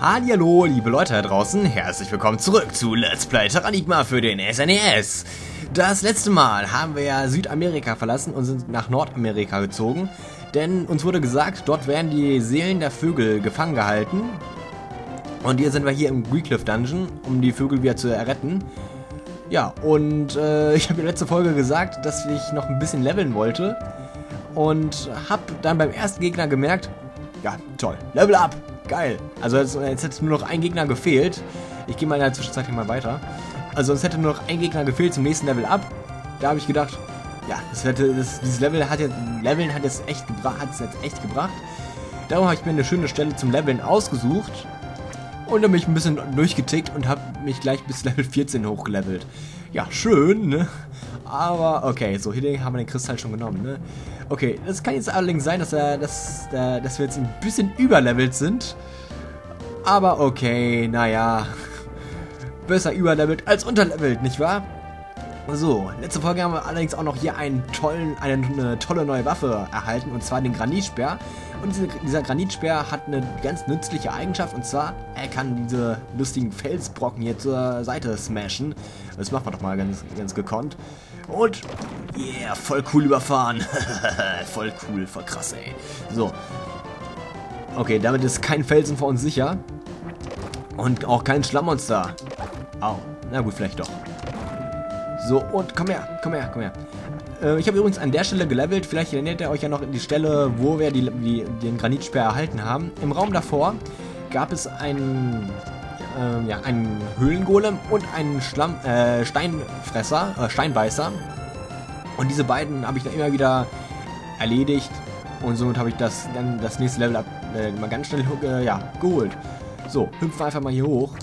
Hallihallo, liebe Leute da draußen, herzlich willkommen zurück zu Let's Play Terranigma für den SNES. Das letzte Mal haben wir ja Südamerika verlassen und sind nach Nordamerika gezogen, denn uns wurde gesagt, dort werden die Seelen der Vögel gefangen gehalten. Und hier sind wir hier im Greekcliff Dungeon, um die Vögel wieder zu erretten. Ja, und ich habe in der letzten Folge gesagt, dass ich noch ein bisschen leveln wollte und habe dann beim ersten Gegner gemerkt, ja, toll, Level Up! Geil. Also jetzt hätte nur noch ein Gegner gefehlt. Ich gehe mal in der Zwischenzeit hier mal weiter. Also es hätte nur noch ein Gegner gefehlt zum nächsten Level Up. Da habe ich gedacht, ja, dieses Leveln hat jetzt echt gebracht. Darum habe ich mir eine schöne Stelle zum Leveln ausgesucht. Und dann bin ich ein bisschen durchgetickt und habe mich gleich bis Level 14 hochgelevelt. Ja, schön, ne? Aber okay, so hier haben wir den Kristall schon genommen, ne? Okay, das kann jetzt allerdings sein, dass wir jetzt ein bisschen überlevelt sind. Aber okay, naja. Besser überlevelt als unterlevelt, nicht wahr? So, letzte Folge haben wir allerdings auch noch hier eine tolle neue Waffe erhalten, und zwar den Granitspeer. Und dieser Granitspeer hat eine ganz nützliche Eigenschaft, und zwar, er kann diese lustigen Felsbrocken hier zur Seite smashen. Das machen wir doch mal ganz gekonnt. Und, yeah, voll cool überfahren. Voll cool, voll krass, ey. So. Okay, damit ist kein Felsen vor uns sicher. Und auch kein Schlammmonster. Au, na gut, vielleicht doch. So, und komm her. Ich habe übrigens an der Stelle gelevelt. Vielleicht erinnert ihr euch ja noch an die Stelle, wo wir den Granitspeer erhalten haben. Im Raum davor gab es einen Höhlengolem und einen Steinbeißer. Und diese beiden habe ich dann immer wieder erledigt. Und somit habe ich das nächste Level mal ganz schnell geholt. So, hüpfen wir einfach mal hier hoch.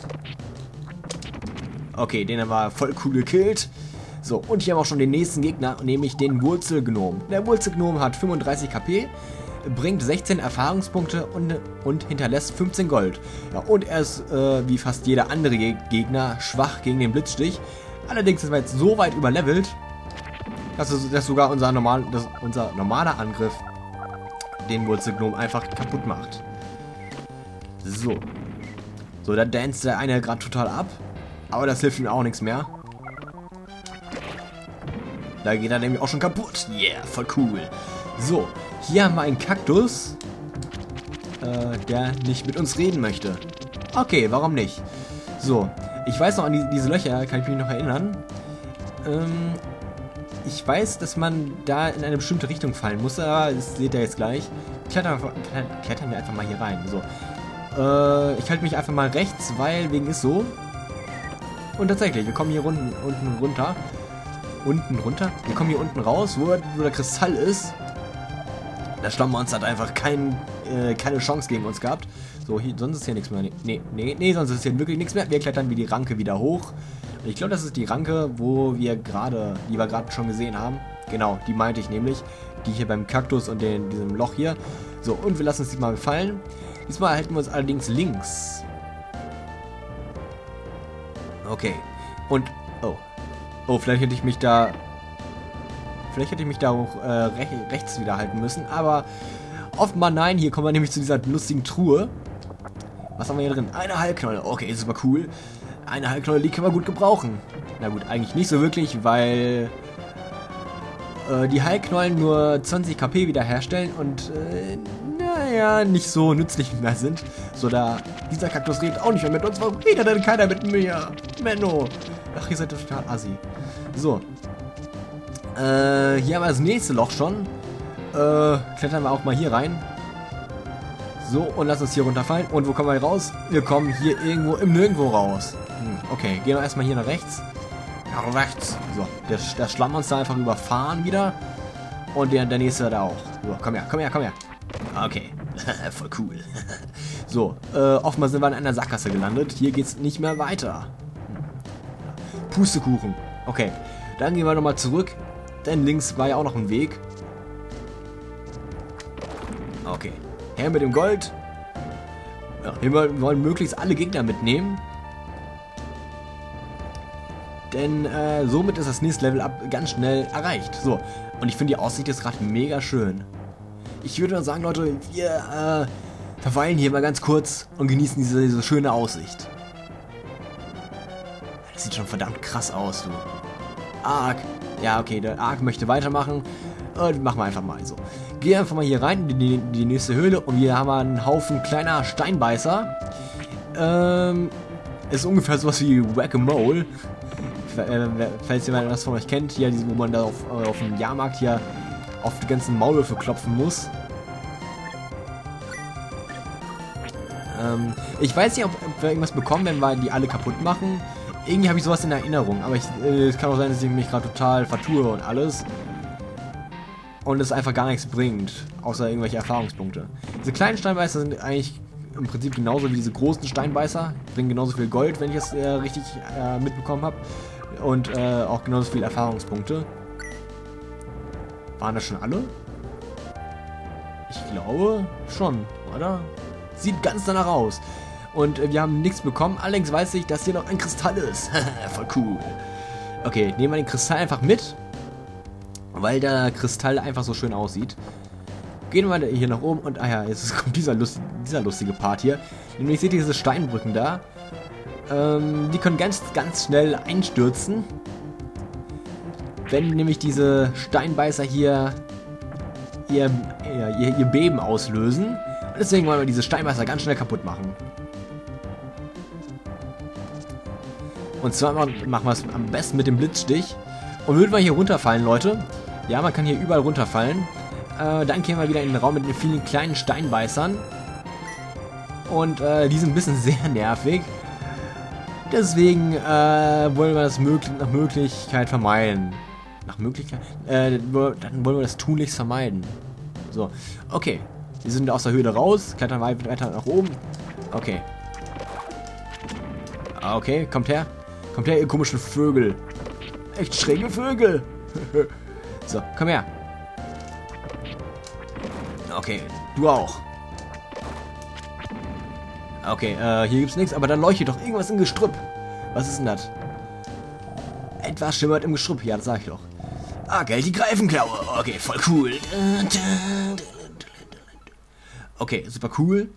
Okay, den haben wir voll cool gekillt. So, und hier haben wir auch schon den nächsten Gegner, nämlich den Wurzelgnom. Der Wurzelgnom hat 35 KP, bringt 16 Erfahrungspunkte und hinterlässt 15 Gold. Ja, und er ist, wie fast jeder andere Gegner, schwach gegen den Blitzstich. Allerdings sind wir jetzt so weit überlevelt, dass sogar unser normaler Angriff den Wurzelgnom einfach kaputt macht. So, da danst der eine gerade total ab. Aber das hilft ihm auch nichts mehr. Da geht er nämlich auch schon kaputt. Yeah, voll cool. So, hier haben wir einen Kaktus, der nicht mit uns reden möchte. Okay, warum nicht? So, ich weiß noch, an diese Löcher kann ich mich noch erinnern. Ich weiß, dass man da in eine bestimmte Richtung fallen muss, aber das seht ihr jetzt gleich. Klettern wir einfach mal hier rein. So, ich halte mich einfach mal rechts, weil wegen ist so. Und tatsächlich, wir kommen hier unten runter. Wir kommen hier unten raus, wo der Kristall ist. Das Stammmonster hat einfach keine Chance gegen uns gehabt. So, sonst ist hier nichts mehr. Nee, sonst ist hier wirklich nichts mehr. Wir klettern wie die Ranke wieder hoch. Und ich glaube, das ist die Ranke, die wir gerade schon gesehen haben. Genau, die meinte ich nämlich. Die hier beim Kaktus und diesem Loch hier. So, und wir lassen uns diesmal gefallen. Diesmal halten wir uns allerdings links. Okay. Und, vielleicht hätte ich mich da auch rechts wieder halten müssen, aber offenbar nein. Hier kommen wir nämlich zu dieser lustigen Truhe. Was haben wir hier drin? Eine Heilknolle. Okay, super cool. Eine Heilknolle, die können wir gut gebrauchen. Na gut, eigentlich nicht so wirklich, weil die Heilknollen nur 20 KP wiederherstellen und nicht so nützlich mehr sind. So, dieser Kaktus redet auch nicht mehr mit uns. Warum redet denn keiner mit mir? Menno. Ach, ihr seid doch total assi. So. Hier haben wir das nächste Loch schon. Klettern wir auch mal hier rein. So, und lass uns hier runterfallen. Und wo kommen wir raus? Wir kommen hier irgendwo im Nirgendwo raus. Okay, gehen wir erstmal hier nach rechts. Nach rechts. So, der Schlammmonster einfach überfahren wieder. Und der nächste da auch. So, komm her. Okay, voll cool. So, offenbar sind wir in einer Sackgasse gelandet. Hier geht's nicht mehr weiter. Pustekuchen. Okay, dann gehen wir nochmal zurück. Denn links war ja auch noch ein Weg. Okay, her mit dem Gold. Ja, wir wollen möglichst alle Gegner mitnehmen. Denn somit ist das nächste Level Up ganz schnell erreicht. So, und ich finde die Aussicht ist gerade mega schön. Ich würde sagen, Leute, wir verweilen hier mal ganz kurz und genießen diese schöne Aussicht. Das sieht schon verdammt krass aus, du. Ark. Ja, okay, der Ark möchte weitermachen. Machen wir einfach mal so. Geh einfach mal hier rein, in die nächste Höhle. Und hier haben wir einen Haufen kleiner Steinbeißer. Ist ungefähr sowas wie Whack-a-Mole. Falls jemand das von euch kennt, hier, wo man da auf dem Jahrmarkt hier auf die ganzen Maulwürfe klopfen muss. Ich weiß nicht, ob wir irgendwas bekommen, wenn wir die alle kaputt machen. Irgendwie habe ich sowas in Erinnerung, aber es kann auch sein, dass ich mich gerade total vertue und alles. Und es einfach gar nichts bringt, außer irgendwelche Erfahrungspunkte. Diese kleinen Steinbeißer sind eigentlich im Prinzip genauso wie diese großen Steinbeißer. Bringen genauso viel Gold, wenn ich es richtig mitbekommen habe. Und auch genauso viel Erfahrungspunkte. Waren das schon alle? Ich glaube schon, oder? Sieht ganz danach aus. Und wir haben nichts bekommen. Allerdings weiß ich, dass hier noch ein Kristall ist. Voll cool. Okay, nehmen wir den Kristall einfach mit. Weil der Kristall einfach so schön aussieht. Gehen wir hier nach oben und, jetzt kommt dieser lustige Part hier. Nämlich seht ihr diese Steinbrücken da. Die können ganz schnell einstürzen. Wenn nämlich diese Steinbeißer hier ihr Beben auslösen. Und deswegen wollen wir diese Steinbeißer ganz schnell kaputt machen. Und zwar machen wir es am besten mit dem Blitzstich. Und würden wir hier runterfallen, Leute. Ja, man kann hier überall runterfallen. Dann gehen wir wieder in den Raum mit den vielen kleinen Steinbeißern. Und die sind ein bisschen sehr nervig. Deswegen wollen wir das nach Möglichkeit vermeiden. Nach Möglichkeit? Dann wollen wir das tunlichst vermeiden. So, okay. Wir sind aus der Höhle raus, klettern weiter nach oben. Okay. Okay, kommt her. Kommt her, ihr komischen Vögel. Echt schräge Vögel. So, komm her. Okay, du auch. Okay, hier gibt's nichts, aber da leuchtet doch irgendwas im Gestrüpp. Was ist denn das? Etwas schimmert im Gestrüpp. Ja, das sag ich doch. Ah, Geld, die Greifenklaue. Okay, voll cool. Okay, super cool.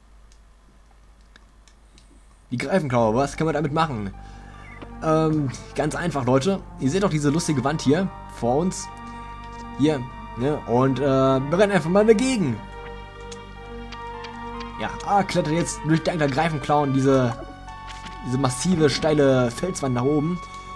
Die Greifenklaue, was können wir damit machen? Ganz einfach, Leute. Ihr seht doch diese lustige Wand hier vor uns. Hier, ne? Und wir rennen einfach mal dagegen. Ja, klettert jetzt durch dank der Greifenklauen diese massive, steile Felswand nach oben.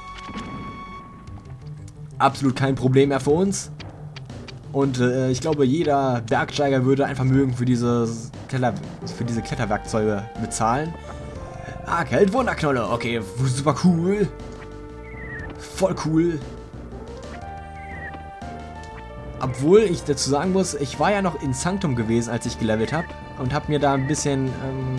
Absolut kein Problem mehr für uns. Und ich glaube, jeder Bergsteiger würde einfach mögen für diese Kletterwerkzeuge bezahlen. Ah, Geld, Wunderknolle. Okay, super cool. Voll cool. Obwohl ich dazu sagen muss, ich war ja noch in Sanctum gewesen, als ich gelevelt habe. Und habe mir da ein bisschen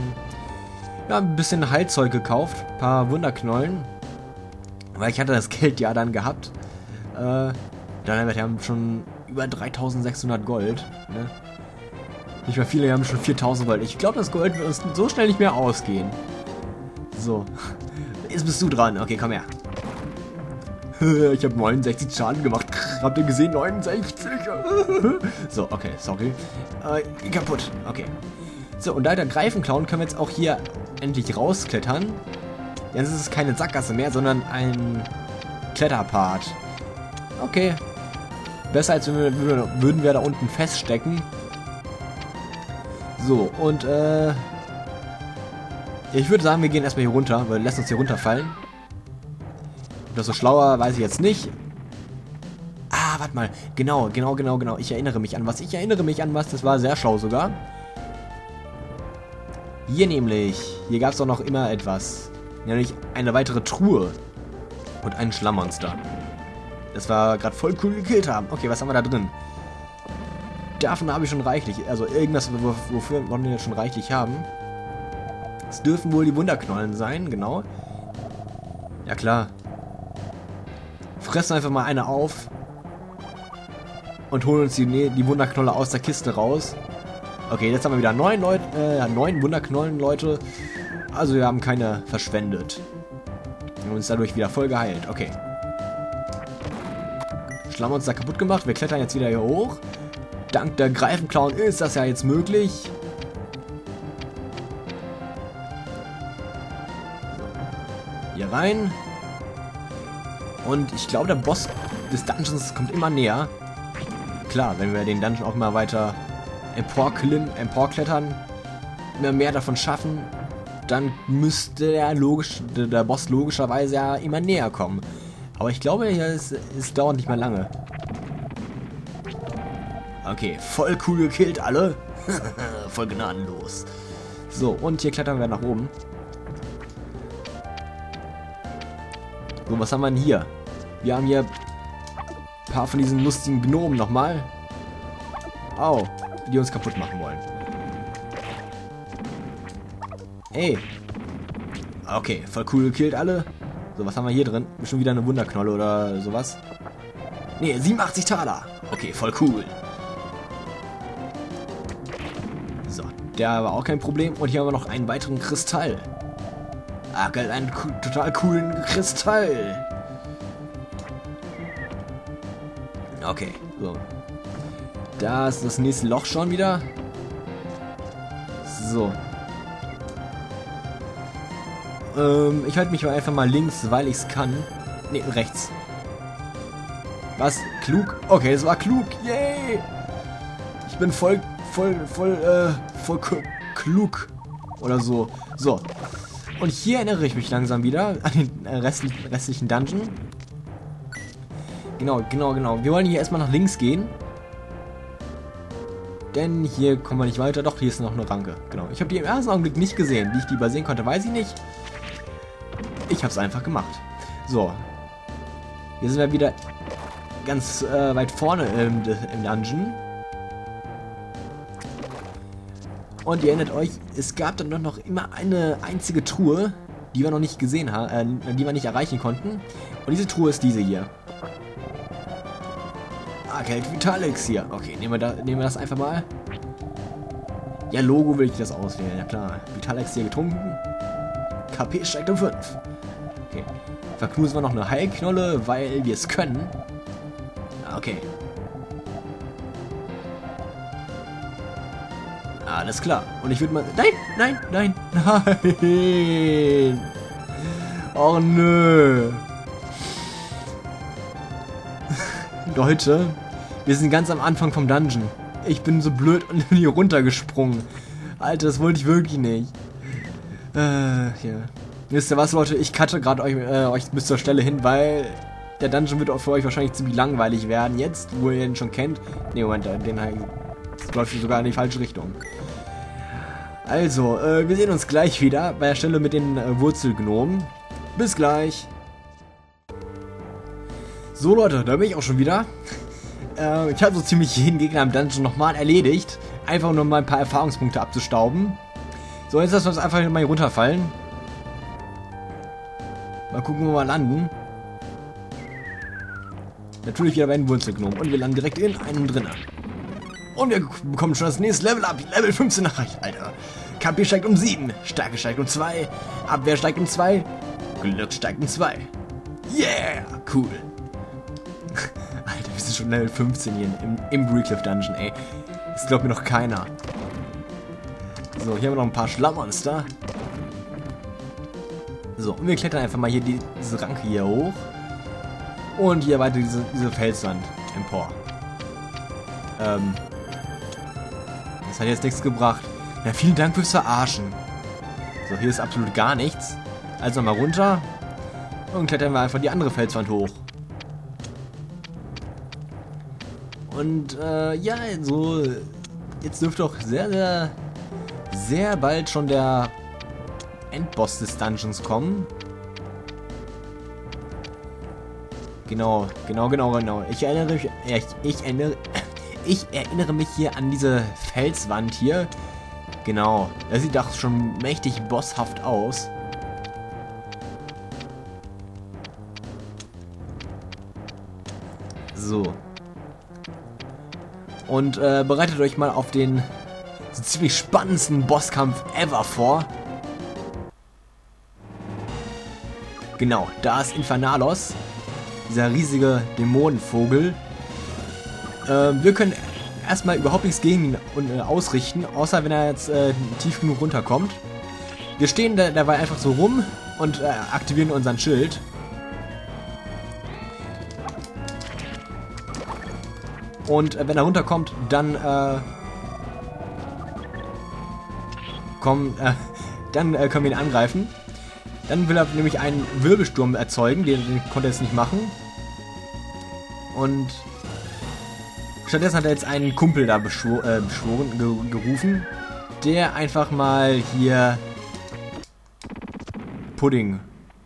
Heilzeug gekauft. Ein paar Wunderknollen. Weil ich hatte das Geld ja dann gehabt. Wir haben schon über 3600 Gold. Ne? Nicht mehr viele, wir haben schon 4000 Gold. Ich glaube, das Gold wird uns so schnell nicht mehr ausgehen. So. Jetzt bist du dran. Okay, komm her. Ich habe 69 Schaden gemacht. Habt ihr gesehen? 69. So, okay, sorry. Kaputt. Okay. So, und leider Greifenklauen können wir jetzt auch hier endlich rausklettern. Jetzt ist es keine Sackgasse mehr, sondern ein Kletterpart. Okay. Besser als würden wir da unten feststecken. So, und ich würde sagen, wir gehen erstmal hier runter, weil lass uns hier runterfallen. Ob das so schlauer, weiß ich jetzt nicht. Ah, warte mal. Genau. Ich erinnere mich an was. Das war sehr schlau sogar. Hier nämlich. Hier gab es doch noch immer etwas. Nämlich eine weitere Truhe. Und einen Schlammmonster. Das wir gerade voll cool gekillt haben. Okay, was haben wir da drin? Davon habe ich schon reichlich. Also irgendwas, wofür wir jetzt schon reichlich haben. Es dürfen wohl die Wunderknollen sein, genau. Ja klar. Fressen einfach mal eine auf. Und holen uns die Wunderknolle aus der Kiste raus. Okay, jetzt haben wir wieder 9 Wunderknollen, Leute. Also wir haben keine verschwendet. Wir haben uns dadurch wieder voll geheilt. Okay. Schlammmonster kaputt gemacht. Wir klettern jetzt wieder hier hoch. Dank der Greifenklauen ist das ja jetzt möglich. Hier rein. Und ich glaube, der Boss des Dungeons kommt immer näher. Klar, wenn wir den Dungeon auch mal weiter emporklettern, immer mehr davon schaffen, dann müsste der Boss logischerweise ja immer näher kommen. Aber ich glaube, es dauert nicht mehr lange. Okay, voll cool gekillt alle. Voll gnadenlos. So, und hier klettern wir nach oben. So, was haben wir denn hier? Wir haben hier ein paar von diesen lustigen Gnomen nochmal. Au, die uns kaputt machen wollen. Ey. Okay, voll cool gekillt alle. So, was haben wir hier drin? Schon wieder eine Wunderknolle oder sowas? Ne, 87 Taler. Okay, voll cool. So, der war auch kein Problem. Und hier haben wir noch einen weiteren Kristall. Ah, geil, einen total coolen Kristall. Okay, so. Da ist das nächste Loch schon wieder. So. Ich halte mich einfach mal links, weil ich es kann. Ne, rechts. Was? Klug? Okay, es war klug. Yay! Ich bin voll klug. Oder so. So. Und hier erinnere ich mich langsam wieder an den restlichen Dungeon. Genau. Wir wollen hier erstmal nach links gehen. Denn hier kommen wir nicht weiter. Doch, hier ist noch eine Ranke. Genau. Ich habe die im ersten Augenblick nicht gesehen. Wie ich die übersehen konnte, weiß ich nicht. Ich habe es einfach gemacht. So. Hier sind wir wieder ganz weit vorne im Dungeon. Und ihr erinnert euch, es gab dann noch immer eine einzige Truhe, die wir noch nicht gesehen haben, die wir nicht erreichen konnten. Und diese Truhe ist diese hier. Arcade Vitalix hier. Okay, nehmen wir das einfach mal. Ja, Logo will ich das auswählen. Ja klar. Vitalix hier getrunken. KP steigt um 5. Okay. Verknusen wir noch eine Heilknolle, weil wir es können. Okay. Alles klar. Und ich würde mal... Nein! Oh nö. Leute, wir sind ganz am Anfang vom Dungeon. Ich bin so blöd und bin hier runtergesprungen. Alter, das wollte ich wirklich nicht. Hier. Wisst ihr was, Leute? Ich cutte gerade euch bis zur Stelle hin, weil der Dungeon wird auch für euch wahrscheinlich ziemlich langweilig werden. Jetzt, wo ihr ihn schon kennt. Ne, Moment, den läuft sogar in die falsche Richtung. Also, wir sehen uns gleich wieder bei der Stelle mit den Wurzelgnomen. Bis gleich. So, Leute, da bin ich auch schon wieder. Ich habe so ziemlich jeden Gegner im Dungeon nochmal erledigt. Einfach nur mal ein paar Erfahrungspunkte abzustauben. So, jetzt lassen wir uns einfach mal hier runterfallen. Mal gucken, wo wir landen. Natürlich wieder bei den Wurzelgnomen. Und wir landen direkt in einem drinnen. Und wir bekommen schon das nächste Level ab. Level 15 erreicht, Alter. KP steigt um 7. Stärke steigt um 2. Abwehr steigt um 2. Glück steigt um 2. Yeah! Cool. Alter, wir sind schon Level 15 hier im Greedcliff Dungeon, ey. Das glaubt mir noch keiner. So, hier haben wir noch ein paar Schlammmonster. So, und wir klettern einfach mal hier diese Ranke hier hoch. Und hier weiter diese Felswand empor. Das hat jetzt nichts gebracht. Ja, vielen Dank fürs Verarschen. So, hier ist absolut gar nichts. Also mal runter. Und klettern wir einfach die andere Felswand hoch. Und, ja, so... Jetzt dürfte auch sehr bald schon der Endboss des Dungeons kommen. Genau. Ich erinnere mich hier an diese Felswand hier. Genau. Das sieht doch schon mächtig bosshaft aus. So. Und bereitet euch mal auf den so ziemlich spannendsten Bosskampf ever vor. Genau, da ist Infernalos. Dieser riesige Dämonenvogel. Wir können erstmal überhaupt nichts gegen ihn ausrichten, außer wenn er jetzt tief genug runterkommt. Wir stehen dabei einfach so rum und aktivieren unseren Schild. Und wenn er runterkommt, dann können wir ihn angreifen. Dann will er nämlich einen Wirbelsturm erzeugen, den konnte er jetzt nicht machen. Und stattdessen hat er jetzt einen Kumpel da gerufen, der einfach mal hier Pudding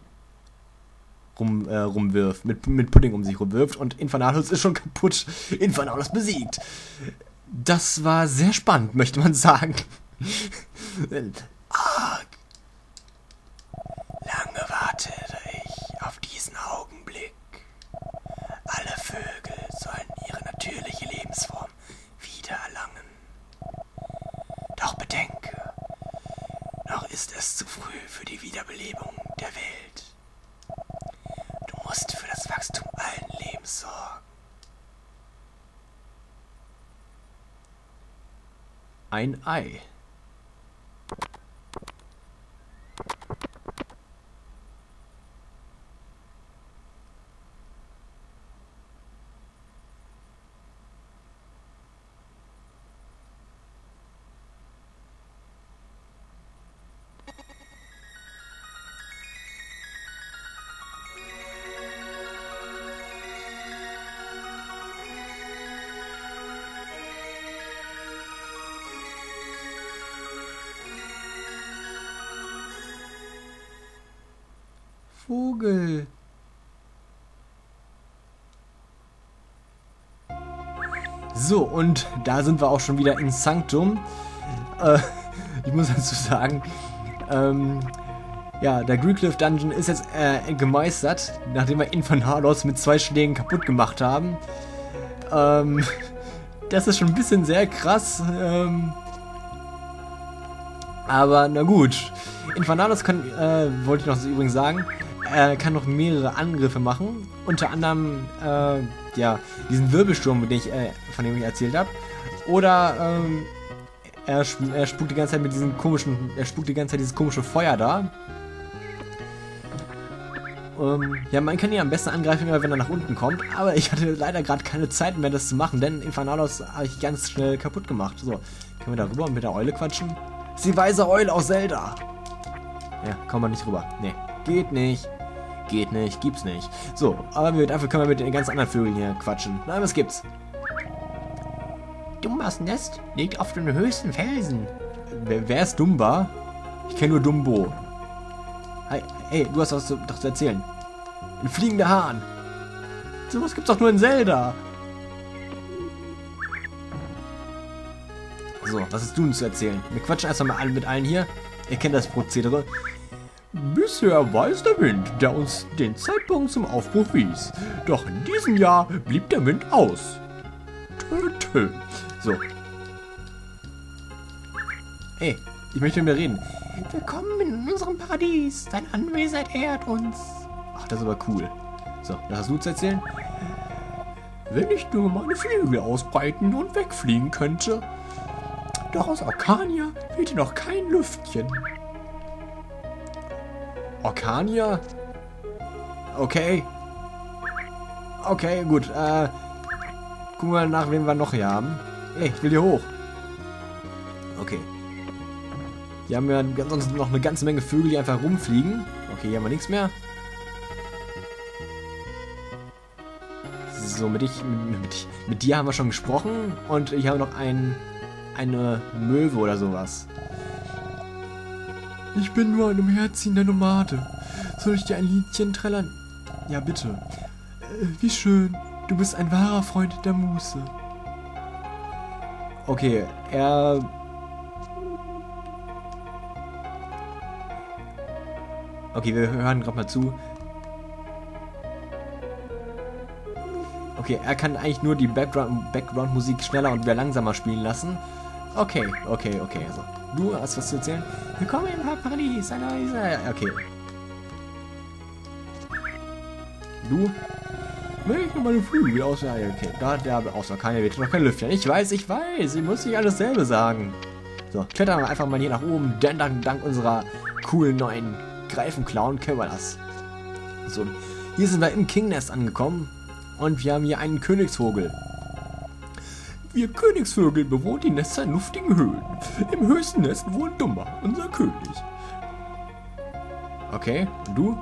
rumwirft, mit Pudding um sich rumwirft, und Infernalus ist schon kaputt. Infernalus besiegt. Das war sehr spannend, möchte man sagen. Lange wartete ich auf diesen Augenblick. Alle Vögel sollen ihre natürliche Lebensform wiedererlangen. Doch bedenke, noch ist es zu früh für die Wiederbelebung der Welt. Du musst für das Wachstum allen Lebens sorgen. Ein Ei. Vogel. So, und da sind wir auch schon wieder in Sanctum. Ich muss dazu sagen, ja, der Greekcliff Dungeon ist jetzt gemeistert, nachdem wir Infernalos mit 2 Schlägen kaputt gemacht haben. Das ist schon ein bisschen sehr krass. Aber na gut. Infernalos kann, wollte ich noch übrigens sagen, kann noch mehrere Angriffe machen. Unter anderem, ja, diesen Wirbelsturm, von dem ich erzählt habe. Oder, er spukt die ganze Zeit mit diesem dieses komische Feuer da. Ja, man kann ihn am besten angreifen, immer wenn er nach unten kommt. Aber ich hatte leider gerade keine Zeit mehr, das zu machen, denn Infernalos habe ich ganz schnell kaputt gemacht. So, können wir da rüber und mit der Eule quatschen? Das ist die weiße Eule aus Zelda. Ja, kommen wir nicht rüber. Nee, geht nicht. Geht nicht, gibt's nicht. So, aber dafür können wir mit den ganz anderen Vögeln hier quatschen. Nein, was gibt's? Dumbas Nest liegt auf dem höchsten Felsen. Wer ist Dumba? Ich kenne nur Dumbo. Hey, du hast was zu erzählen. Ein fliegender Hahn. Sowas gibt's doch nur in Zelda. So, was hast du denn zu erzählen? Wir quatschen erstmal mal mit allen hier. Ihr kennt das Prozedere. Bisher war es der Wind, der uns den Zeitpunkt zum Aufbruch wies. Doch in diesem Jahr blieb der Wind aus. Tö. So. Hey, ich möchte mit dir reden. Willkommen in unserem Paradies. Dein Anwesenheit ehrt uns. Ach, das ist aber cool. So, was hast du zu erzählen? Wenn ich nur meine Flügel ausbreiten und wegfliegen könnte. Doch aus Orkania wehte noch kein Lüftchen. Orkania? Okay. Okay, gut. Gucken wir nach, wen wir noch hier haben. Ey, ich will hier hoch. Okay. Hier haben wir sonst noch eine ganze Menge Vögel, die einfach rumfliegen. Okay, hier haben wir nichts mehr. So, mit dir haben wir schon gesprochen. Und ich habe noch eine Möwe oder sowas. Ich bin nur ein umherziehender Nomade. Soll ich dir ein Liedchen trällern? Ja, bitte. Wie schön. Du bist ein wahrer Freund der Muße. Okay, Okay, wir hören gerade mal zu. Okay, er kann eigentlich nur die Background-Musik schneller und wieder langsamer spielen lassen. Okay. Also, du hast was zu erzählen? Willkommen im Paradies. Okay. Du? Will ich nur meine Flügel aus? Ja, okay. Da, der außer keine wird noch kein Lüftchen. Ich weiß. Ich muss nicht alles selber sagen. So, klettern wir einfach mal hier nach oben. Denn dank unserer coolen neuen greifen, klauen, können wir das. So, hier sind wir im Kingnest angekommen und wir haben hier einen Königsvogel. Wir Königsvögel bewohnen die Nester in luftigen Höhlen. Im höchsten Nest wohnt Dumba, unser König. Okay, und du?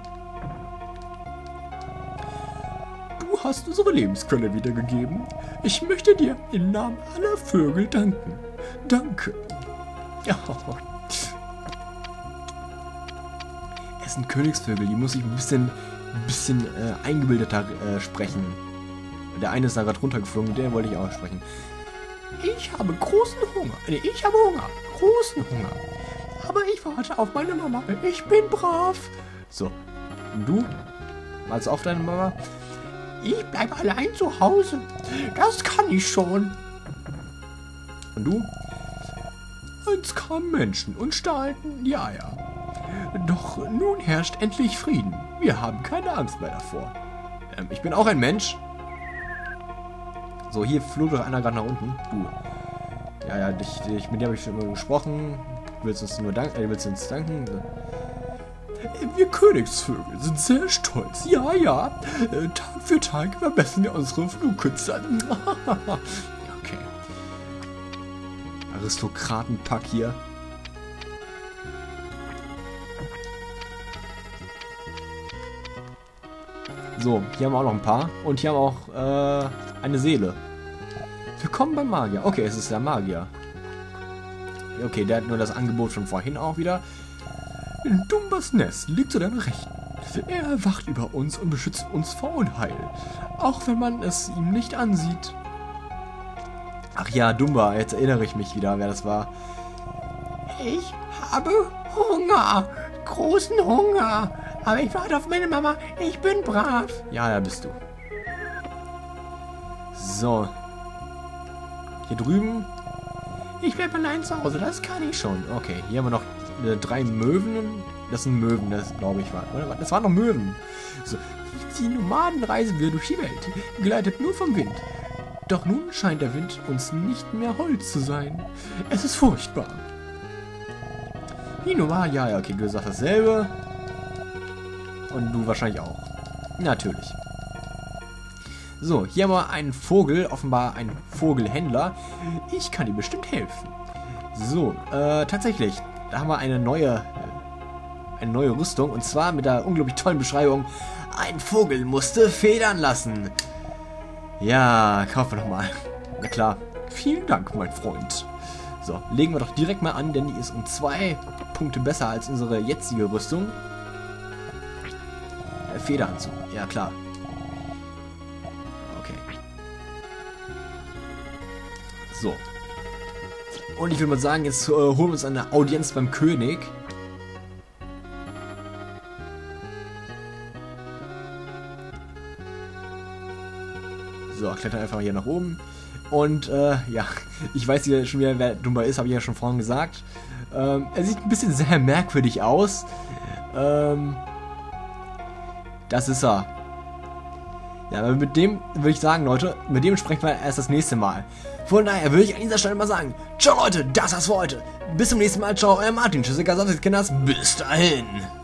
Du hast unsere Lebensquelle wiedergegeben. Ich möchte dir im Namen aller Vögel danken. Danke. Ja. Es sind Königsvögel, die muss ich ein bisschen eingebildeter sprechen. Der eine ist da gerade runtergeflogen, den wollte ich auch sprechen. Ich habe großen Hunger. Nee, ich habe Hunger. Großen Hunger. Aber ich warte auf meine Mama. Ich bin brav. So. Und du? Wartest auf deine Mama? Ich bleibe allein zu Hause. Das kann ich schon. Und du? Einst kamen Menschen und stahlten die Eier. Doch nun herrscht endlich Frieden. Wir haben keine Angst mehr davor. Ich bin auch ein Mensch. So, hier flog doch einer gerade nach unten. Du. Ja, mit dir habe ich schon immer gesprochen. Willst uns danken? Wir Königsvögel sind sehr stolz. Ja. Tag für Tag verbessern wir unsere Flugkünste. Okay. Aristokratenpack hier. So, hier haben wir auch noch ein paar. Und hier haben wir auch eine Seele. Willkommen beim Magier. Okay, es ist der Magier. Okay, der hat nur das Angebot von vorhin auch wieder. In Dumbas Nest liegt zu deiner Rechten. Er wacht über uns und beschützt uns vor Unheil. Auch wenn man es ihm nicht ansieht. Ach ja, Dumba, jetzt erinnere ich mich wieder, wer das war. Ich habe Hunger. Großen Hunger. Aber ich warte auf meine Mama. Ich bin brav. Ja, da bist du. So. Hier drüben. Ich bleibe allein zu Hause. Das kann ich schon. Okay, hier haben wir noch 3 Möwen. Das sind Möwen, das glaube ich war. Oder? Das waren noch Möwen. So. Die Nomaden reisen wir durch die Welt. Geleitet nur vom Wind. Doch nun scheint der Wind uns nicht mehr hold zu sein. Es ist furchtbar. Die Nomaden, ja, okay, du sagst dasselbe. Und du wahrscheinlich auch. Natürlich. So, hier haben wir einen Vogel, offenbar ein Vogelhändler. Ich kann dir bestimmt helfen. So, tatsächlich, da haben wir eine neue Rüstung. Und zwar mit der unglaublich tollen Beschreibung. Ein Vogel musste federn lassen. Ja, kaufen wir doch mal. Na klar. Vielen Dank, mein Freund. So, legen wir doch direkt mal an, denn die ist um 2 Punkte besser als unsere jetzige Rüstung. Federanzug, ja klar. Okay. So. Und ich würde mal sagen, jetzt holen wir uns eine Audienz beim König. So, klettern einfach hier nach oben. Und, ja, ich weiß hier schon wieder, wer Dumba ist, habe ich ja schon vorhin gesagt. Er sieht ein bisschen sehr merkwürdig aus. Das ist er. Ja, aber mit dem würde ich sagen, Leute, mit dem sprechen wir erst das nächste Mal. Von daher würde ich an dieser Stelle mal sagen, ciao Leute, das war's für heute. Bis zum nächsten Mal, ciao, euer Martin, tschüss, Kinders, bis dahin.